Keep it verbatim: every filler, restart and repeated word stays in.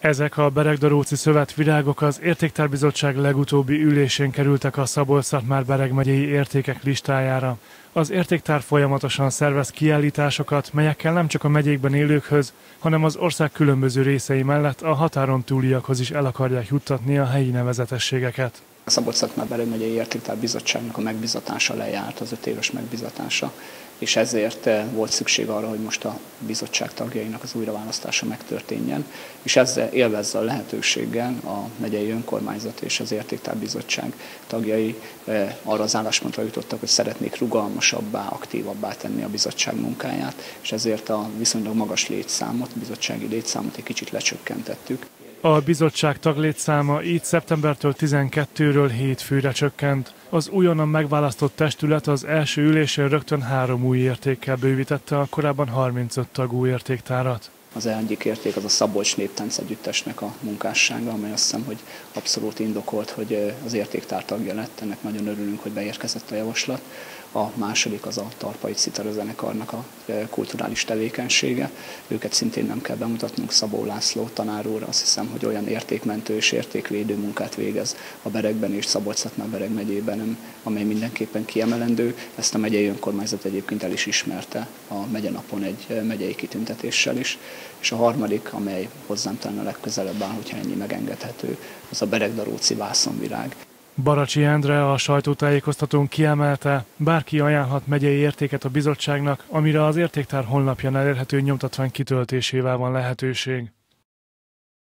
Ezek a Beregdaróci szövetvirágok az Értéktárbizottság legutóbbi ülésén kerültek a Szabolcs-Szatmár-Bereg megyei értékek listájára. Az értéktár folyamatosan szervez kiállításokat, melyekkel nem csak a megyékben élőkhöz, hanem az ország különböző részei mellett a határon túliakhoz is el akarják juttatni a helyi nevezetességeket. A Szabolcs-Szatmár-Bereg megyei Értéktárbizottságnak a megbizatása lejárt, az öt éves megbizatása, és ezért volt szükség arra, hogy most a bizottság tagjainak az újraválasztása megtörténjen, és ezzel élvezze a lehetőséggel a megyei önkormányzat és az Értéktárbizottság tagjai arra az álláspontra jutottak, hogy szeretnék rugalmasabbá, aktívabbá tenni a bizottság munkáját, és ezért a viszonylag magas létszámot, bizottsági létszámot egy kicsit lecsökkentettük. A bizottság taglétszáma így szeptembertől tizenkettőről hét főre csökkent. Az újonnan megválasztott testület az első ülésén rögtön három új értékkel bővítette a korábban harmincöt tagú értéktárat. Az egyik érték az a Szabolcs Néptánc Együttesnek a munkássága, amely azt hiszem, hogy abszolút indokolt, hogy az értéktár tagja lett. Ennek nagyon örülünk, hogy beérkezett a javaslat. A második az a Tarpai Citarazenekarnak a kulturális tevékenysége. Őket szintén nem kell bemutatnunk, Szabó László tanár úr, azt hiszem, hogy olyan értékmentő és értékvédő munkát végez a Beregben és Szabolcs-Szatmár-Bereg megyében, amely mindenképpen kiemelendő. Ezt a megyei önkormányzat egyébként el is ismerte a megyenapon egy megyei kitüntetéssel is. És a harmadik, amely hozzám talán a legközelebb áll, hogyha ennyi megengedhető, az a Beregdaróci vászonvirág. Baracsi Endre a sajtótájékoztatón kiemelte, bárki ajánlhat megyei értéket a bizottságnak, amire az értéktár honlapján elérhető nyomtatvány kitöltésével van lehetőség.